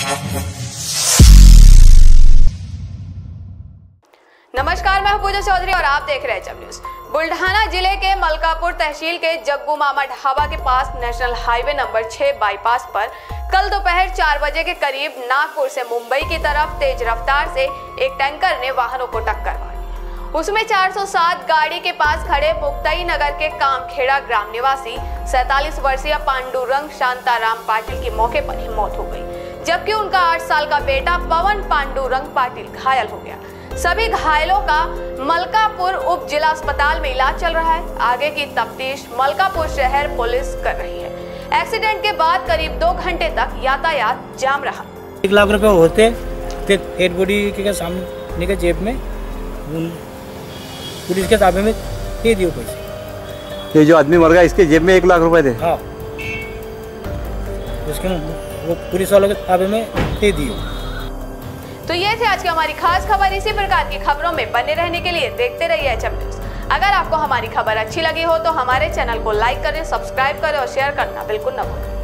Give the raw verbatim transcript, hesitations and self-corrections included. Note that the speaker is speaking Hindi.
नमस्कार, मैं हूं पूजा चौधरी और आप देख रहे हैं एचएम न्यूज। बुल्ढाना जिले के मलकापुर तहसील के जग्गू मामा ढाबा के पास नेशनल हाईवे नंबर छह बाईपास पर कल दोपहर चार बजे के करीब नागपुर से मुंबई की तरफ तेज रफ्तार से एक टैंकर ने वाहनों को टक्कर मारी। उसमें चार सौ सात गाड़ी के पास खड़े मुक्ताई नगर के कामखेड़ा ग्राम निवासी सैतालीस वर्षीय पांडुरंग शांताराम पाटिल की मौके पर ही मौत हो गई, जबकि उनका आठ साल का बेटा पवन पांडुरंग पाटिल घायल हो गया। सभी घायलों का मलकापुर उप जिला अस्पताल में इलाज चल रहा है। आगे की तफ्तीश मलकापुर शहर पुलिस कर रही है। एक्सीडेंट के बाद करीब दो घंटे तक यातायात जाम रहा। एक लाख रुपए होते थे हेड बॉडी के सामने के जेब में, पुलिस के ताबे में दे दियो पैसे। ये जो आदमी मर गया इसके जेब में एक लाख रुपए थे। हाँ, उसके वो पुलिस वालों के ताबे में दे दियो। तो ये थी आज की हमारी खास खबर। इसी प्रकार की खबरों में बने रहने के लिए देखते रहिए एचएम न्यूज। अगर आपको हमारी खबर अच्छी लगी हो तो हमारे चैनल को लाइक करें, सब्सक्राइब करें और शेयर करना बिल्कुल न भूलें।